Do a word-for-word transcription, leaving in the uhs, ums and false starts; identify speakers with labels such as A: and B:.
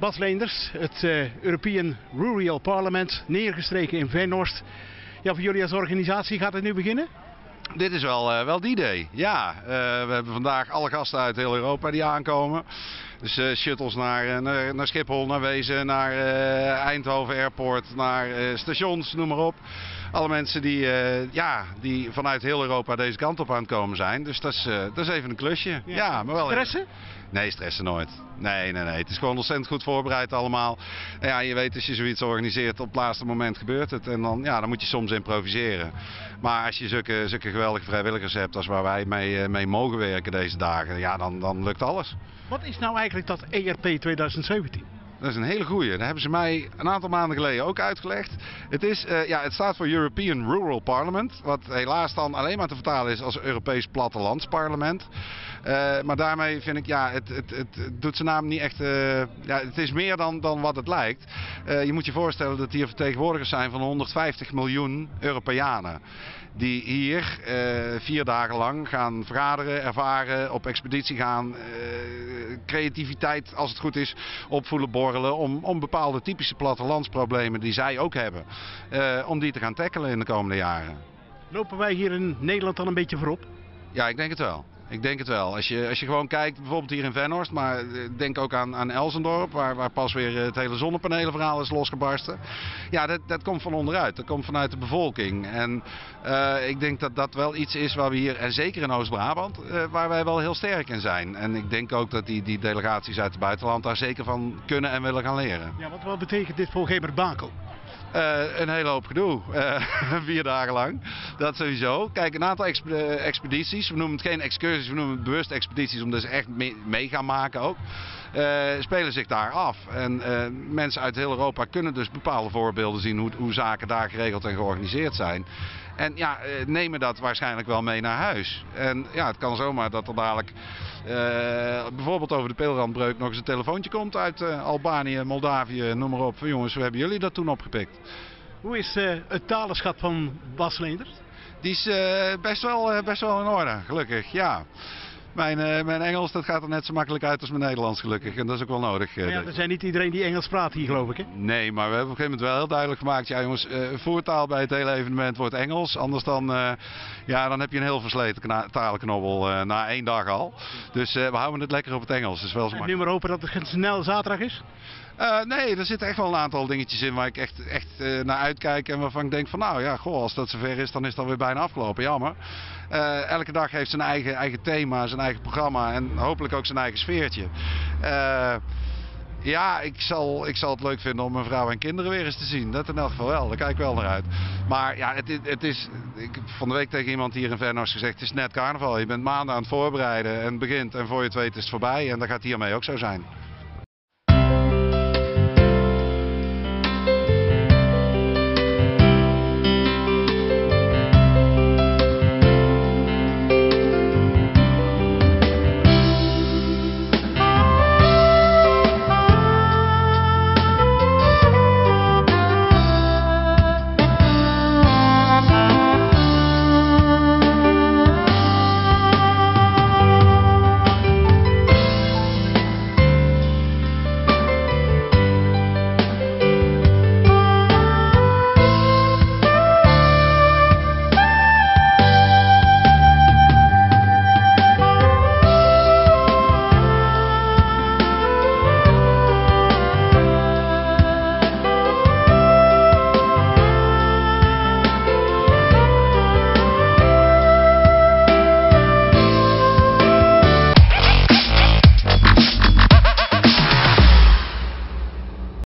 A: Bas Leenders, het uh, European Rural Parliament, neergestreken in Venhorst. Ja, voor jullie als organisatie gaat het nu beginnen?
B: Dit is wel, uh, wel die day. Ja, uh, we hebben vandaag alle gasten uit heel Europa die aankomen. Dus uh, shuttles naar, uh, naar, naar Schiphol, naar Wezen, naar uh, Eindhoven Airport, naar uh, stations, noem maar op. Alle mensen die, uh, ja, die vanuit heel Europa deze kant op aan het komen zijn. Dus dat is, uh, dat is even een klusje. Ja,
A: ja maar wel stressen?
B: Even. Nee, stressen nooit. Nee, nee, nee. Het is gewoon ontzettend goed voorbereid allemaal. En ja, je weet als je zoiets organiseert, op het laatste moment gebeurt het. En dan, ja, dan moet je soms improviseren. Maar als je zulke, zulke geweldige vrijwilligers hebt als waar wij mee, mee mogen werken deze dagen, ja, dan, dan lukt alles.
A: Wat is nou eigenlijk dat E R P twintig zeventien?
B: Dat is een hele goeie. Dat hebben ze mij een aantal maanden geleden ook uitgelegd. Het, is, uh, ja, het staat voor European Rural Parliament. Wat helaas dan alleen maar te vertalen is als Europees Plattelandsparlement. Uh, maar daarmee vind ik, ja, het, het, het, het doet zijn naam niet echt... Uh, ja, het is meer dan, dan wat het lijkt. Uh, je moet je voorstellen dat hier vertegenwoordigers zijn van honderdvijftig miljoen Europeanen. Die hier uh, vier dagen lang gaan vergaderen, ervaren, op expeditie gaan, uh, creativiteit als het goed is opvoelen, borrelen, om, om bepaalde typische plattelandsproblemen die zij ook hebben, uh, om die te gaan tackelen in de komende jaren.
A: Lopen wij hier in Nederland dan een beetje voorop?
B: Ja, ik denk het wel. Ik denk het wel. Als je, als je gewoon kijkt, bijvoorbeeld hier in Venhorst, maar denk ook aan, aan Elsendorp, waar, waar pas weer het hele zonnepanelenverhaal is losgebarsten. Ja, dat, dat komt van onderuit. Dat komt vanuit de bevolking. En uh, ik denk dat dat wel iets is waar we hier, en zeker in Oost-Brabant, uh, waar wij wel heel sterk in zijn. En ik denk ook dat die, die delegaties uit het buitenland daar zeker van kunnen en willen gaan leren.
A: Ja, wat, wat betekent dit voor Gemert Bakel?
B: Uh, een hele hoop gedoe, uh, vier dagen lang, dat sowieso. Kijk, een aantal exp expedities, we noemen het geen excursies, we noemen het bewust expedities, omdat ze echt mee, mee gaan maken ook, uh, spelen zich daar af. En uh, mensen uit heel Europa kunnen dus bepaalde voorbeelden zien hoe, hoe zaken daar geregeld en georganiseerd zijn. En ja, nemen dat waarschijnlijk wel mee naar huis. En ja, het kan zomaar dat er dadelijk uh, bijvoorbeeld over de Peelrandbreuk nog eens een telefoontje komt uit uh, Albanië, Moldavië, noem maar op. Van jongens, hoe hebben jullie dat toen opgepikt?
A: Hoe is uh, het talenschat van Bas Leenders?
B: Die is uh, best, wel, uh, best wel in orde, gelukkig, ja. Mijn, uh, mijn Engels dat gaat er net zo makkelijk uit als mijn Nederlands gelukkig. En dat is ook wel nodig. Uh,
A: ja, er zijn niet iedereen die Engels praat hier, geloof ik, hè?
B: Nee, maar we hebben op een gegeven moment wel heel duidelijk gemaakt. Ja jongens, uh, voertaal bij het hele evenement wordt Engels. Anders dan, uh, ja, dan heb je een heel versleten talenknobbel uh, na één dag al. Dus uh, we houden het lekker op het Engels. Dat is wel zo
A: en nu maar hopen dat het een snel zaterdag is?
B: Uh, nee, er zitten echt wel een aantal dingetjes in waar ik echt, echt uh, naar uitkijk en waarvan ik denk van nou ja, goh, als dat zover is, dan is het alweer bijna afgelopen. Jammer. Uh, elke dag heeft zijn eigen, eigen thema, zijn eigen programma en hopelijk ook zijn eigen sfeertje. Uh, ja, ik zal, ik zal het leuk vinden om mijn vrouw en kinderen weer eens te zien. Dat in elk geval wel, daar kijk ik wel naar uit. Maar ja, het, het is, ik heb van de week tegen iemand hier in Venhorst gezegd, het is net carnaval. Je bent maanden aan het voorbereiden en het begint en voor je het weet is het voorbij en dat gaat hiermee ook zo zijn.